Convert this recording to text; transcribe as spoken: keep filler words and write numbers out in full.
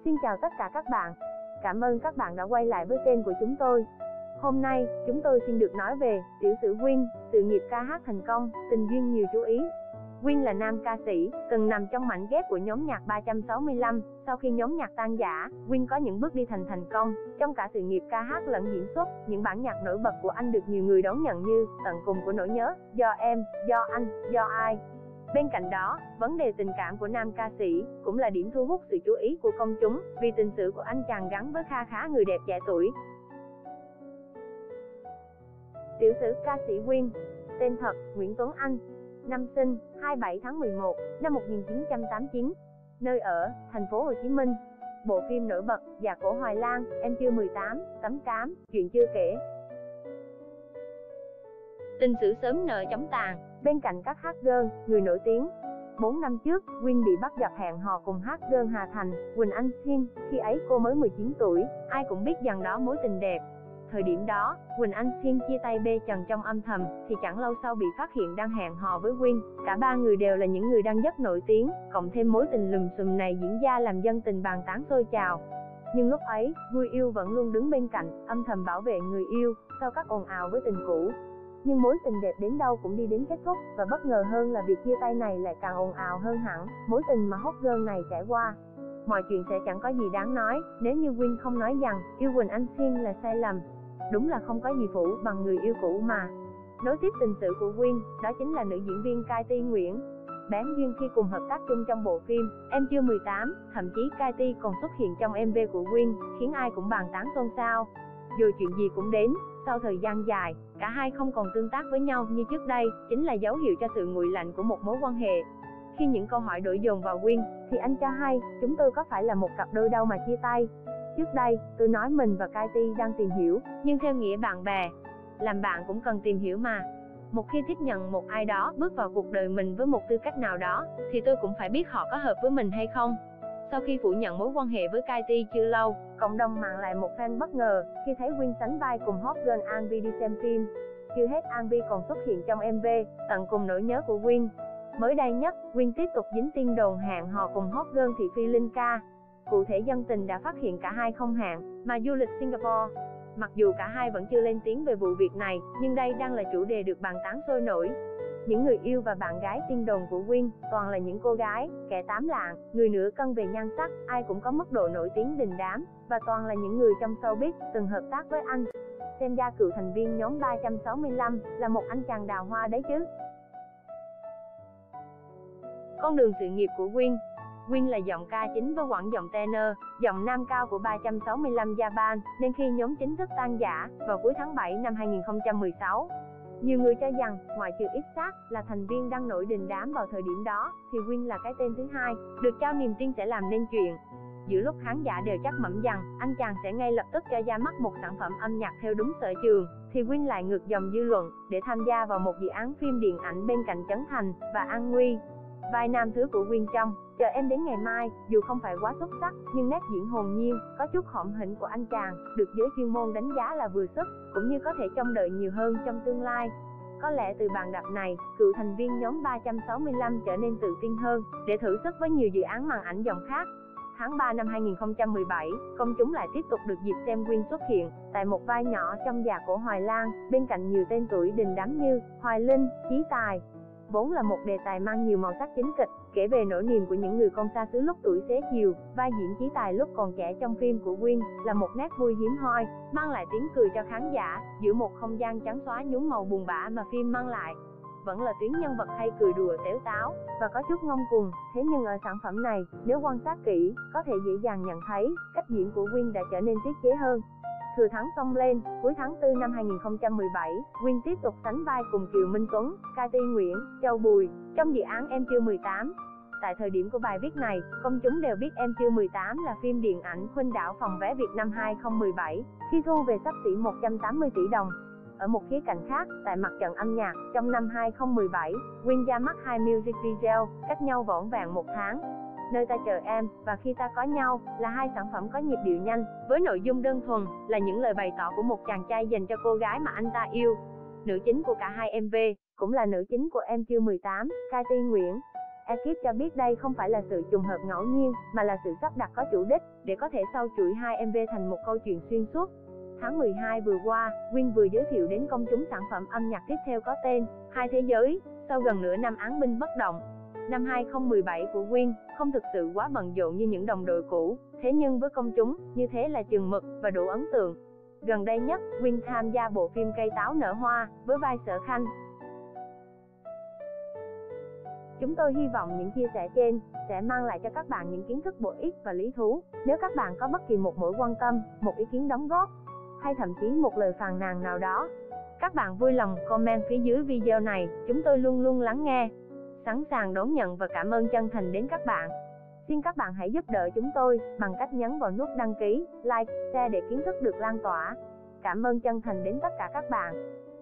Xin chào tất cả các bạn. Cảm ơn các bạn đã quay lại với kênh của chúng tôi. Hôm nay, chúng tôi xin được nói về tiểu sử Win, sự nghiệp ca hát thành công, tình duyên nhiều chú ý. Win là nam ca sĩ, từng nằm trong mảnh ghép của nhóm nhạc ba trăm sáu mươi lăm. Sau khi nhóm nhạc tan rã, Win có những bước đi thành thành công trong cả sự nghiệp ca hát lẫn diễn xuất. Những bản nhạc nổi bật của anh được nhiều người đón nhận như Tận cùng của nỗi nhớ, Do em, Do anh, Do ai. Bên cạnh đó, vấn đề tình cảm của nam ca sĩ cũng là điểm thu hút sự chú ý của công chúng, vì tình sử của anh chàng gắn với kha khá người đẹp trẻ tuổi. Tiểu sử ca sĩ Win. Tên thật: Nguyễn Tuấn Anh. Năm sinh: hai mươi bảy tháng mười một năm một nghìn chín trăm tám mươi chín. Nơi ở: thành phố Hồ Chí Minh. Bộ phim nổi bật: Dạ Cổ Hoài Lang, Em chưa mười tám, Tấm Cám, Chuyện chưa kể. Tình sử sớm nợ chóng tàn. Bên cạnh các hot girl, người nổi tiếng, bốn năm trước, Win bị bắt gặp hẹn hò cùng hot girl Hà Thành, Quỳnh Anh Xin. Khi ấy cô mới mười chín tuổi, ai cũng biết rằng đó mối tình đẹp. Thời điểm đó, Quỳnh Anh Xin chia tay bê trần trong âm thầm, thì chẳng lâu sau bị phát hiện đang hẹn hò với Win. Cả ba người đều là những người đang rất nổi tiếng, cộng thêm mối tình lùm xùm này diễn ra làm dân tình bàn tán xôi trào. Nhưng lúc ấy, Vui Yêu vẫn luôn đứng bên cạnh, âm thầm bảo vệ người yêu, sau các ồn ào với tình cũ. Nhưng mối tình đẹp đến đâu cũng đi đến kết thúc, và bất ngờ hơn là việc chia tay này lại càng ồn ào hơn hẳn, mối tình mà hot girl này trải qua. Mọi chuyện sẽ chẳng có gì đáng nói, nếu như Win không nói rằng, yêu Quỳnh Anh Xin là sai lầm. Đúng là không có gì phủ bằng người yêu cũ mà. Nối tiếp tình sự của Win, đó chính là nữ diễn viên Katy Nguyễn. Bén duyên khi cùng hợp tác chung trong bộ phim Em chưa mười tám, thậm chí Katy còn xuất hiện trong em vê của Win, khiến ai cũng bàn tán xôn xao. Dù chuyện gì cũng đến, sau thời gian dài, cả hai không còn tương tác với nhau như trước đây, chính là dấu hiệu cho sự nguội lạnh của một mối quan hệ. Khi những câu hỏi đổ dồn vào Win, thì anh cho hay, chúng tôi có phải là một cặp đôi đâu mà chia tay. Trước đây, tôi nói mình và Katy đang tìm hiểu, nhưng theo nghĩa bạn bè. Làm bạn cũng cần tìm hiểu mà. Một khi tiếp nhận một ai đó bước vào cuộc đời mình với một tư cách nào đó, thì tôi cũng phải biết họ có hợp với mình hay không. Sau khi phủ nhận mối quan hệ với Katy chưa lâu, cộng đồng mạng lại một fan bất ngờ khi thấy Win sánh vai cùng hot girl An Vi đi xem phim. Chưa hết, An Vi còn xuất hiện trong em vê Tận cùng nỗi nhớ của Win. Mới đây nhất, Win tiếp tục dính tin đồn hẹn hò cùng hot girl Thị Phi Linh Ca. Cụ thể, dân tình đã phát hiện cả hai không hẹn mà du lịch Singapore. Mặc dù cả hai vẫn chưa lên tiếng về vụ việc này, nhưng đây đang là chủ đề được bàn tán sôi nổi. Những người yêu và bạn gái tin đồn của Win toàn là những cô gái, kẻ tám lạng, người nửa cân về nhan sắc, ai cũng có mức độ nổi tiếng đình đám, và toàn là những người trong showbiz từng hợp tác với anh. Xem ra cựu thành viên nhóm ba trăm sáu mươi lăm là một anh chàng đào hoa đấy chứ. Con đường sự nghiệp của Win. Win là giọng ca chính với quãng giọng tenor, giọng nam cao của ba trăm sáu mươi lăm Japan, nên khi nhóm chính thức tan rã vào cuối tháng bảy năm hai nghìn không trăm mười sáu, nhiều người cho rằng, ngoại trừ X-Sac là thành viên đang nổi đình đám vào thời điểm đó, thì Win là cái tên thứ hai, được trao niềm tin sẽ làm nên chuyện. Giữa lúc khán giả đều chắc mẩm rằng, anh chàng sẽ ngay lập tức cho ra mắt một sản phẩm âm nhạc theo đúng sở trường, thì Win lại ngược dòng dư luận, để tham gia vào một dự án phim điện ảnh bên cạnh Trấn Thành và An Nguy. Vai nam thứ của Win trong Chờ Em Đến Ngày Mai, dù không phải quá xuất sắc, nhưng nét diễn hồn nhiên, có chút hõm hỉnh của anh chàng, được giới chuyên môn đánh giá là vừa sức, cũng như có thể trông đợi nhiều hơn trong tương lai. Có lẽ từ bàn đạp này, cựu thành viên nhóm ba trăm sáu mươi lăm trở nên tự tin hơn, để thử sức với nhiều dự án màn ảnh giọng khác. Tháng ba năm hai nghìn không trăm mười bảy, công chúng lại tiếp tục được dịp xem Win xuất hiện tại một vai nhỏ trong Dạ Cổ Hoài Lang, bên cạnh nhiều tên tuổi đình đám như Hoài Linh, Chí Tài. Vốn là một đề tài mang nhiều màu sắc chính kịch, kể về nỗi niềm của những người con xa xứ lúc tuổi xế chiều. Vai diễn Chí Tài lúc còn trẻ trong phim của Win là một nét vui hiếm hoi, mang lại tiếng cười cho khán giả giữa một không gian trắng xóa nhuốm màu buồn bã mà phim mang lại. Vẫn là tuyến nhân vật hay cười đùa tếu táo và có chút ngông cuồng, thế nhưng ở sản phẩm này, nếu quan sát kỹ, có thể dễ dàng nhận thấy cách diễn của Win đã trở nên tiết chế hơn. Thừa thắng xông lên, cuối tháng tư năm hai nghìn không trăm mười bảy, Win tiếp tục sánh vai cùng Kiều Minh Tuấn, Katy Nguyễn, Châu Bùi trong dự án Em chưa mười tám. Tại thời điểm của bài viết này, công chúng đều biết Em chưa mười tám là phim điện ảnh khuynh đảo phòng vé Việt năm hai nghìn không trăm mười bảy, khi thu về xấp xỉ một trăm tám mươi tỷ đồng. Ở một khía cạnh khác, tại mặt trận âm nhạc, trong năm hai nghìn không trăm mười bảy, Win ra mắt hai music video, cách nhau vỏn vẹn một tháng. Nơi Ta Chờ Em và Khi Ta Có Nhau là hai sản phẩm có nhịp điệu nhanh, với nội dung đơn thuần là những lời bày tỏ của một chàng trai dành cho cô gái mà anh ta yêu. Nữ chính của cả hai em vê cũng là nữ chính của Em chưa mười tám, Katy Nguyễn. Ekip cho biết đây không phải là sự trùng hợp ngẫu nhiên, mà là sự sắp đặt có chủ đích, để có thể sau chuỗi hai em vê thành một câu chuyện xuyên suốt. Tháng mười hai vừa qua, Win vừa giới thiệu đến công chúng sản phẩm âm nhạc tiếp theo có tên Hai Thế Giới, sau gần nửa năm án binh bất động. Năm hai không một bảy của Win không thực sự quá bận rộn như những đồng đội cũ, thế nhưng với công chúng, như thế là chừng mực và đủ ấn tượng. Gần đây nhất, Win tham gia bộ phim Cây Táo Nở Hoa với vai Sở Khanh. Chúng tôi hy vọng những chia sẻ trên sẽ mang lại cho các bạn những kiến thức bổ ích và lý thú. Nếu các bạn có bất kỳ một mối quan tâm, một ý kiến đóng góp, hay thậm chí một lời phàn nàn nào đó, các bạn vui lòng comment phía dưới video này, chúng tôi luôn luôn lắng nghe, sẵn sàng đón nhận và cảm ơn chân thành đến các bạn. Xin các bạn hãy giúp đỡ chúng tôi bằng cách nhấn vào nút đăng ký, like, share để kiến thức được lan tỏa. Cảm ơn chân thành đến tất cả các bạn.